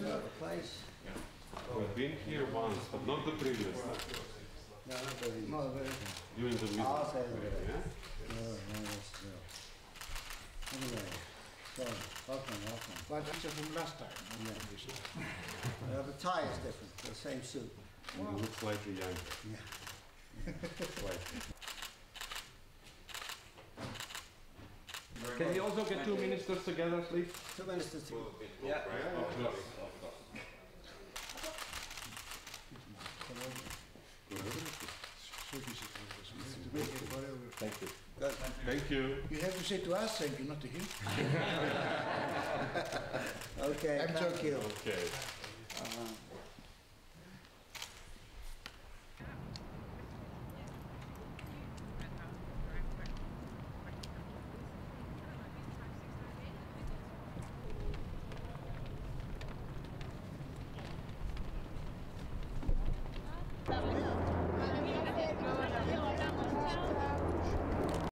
know the place? We've been here once, but not the previous time. No, not very. No, very good. During the meeting. I'll say that. Yeah? No, that's true. Anyway, so, welcome. But it's from last time. The tie is different, the same suit. You look slightly younger. Yeah. Slightly. Can we also get two ministers together, please? 2 minutes to see. Yeah. Thank you. Thank you. You have to say to us thank you, not to him. Okay, I'm thank joking. you. Okay.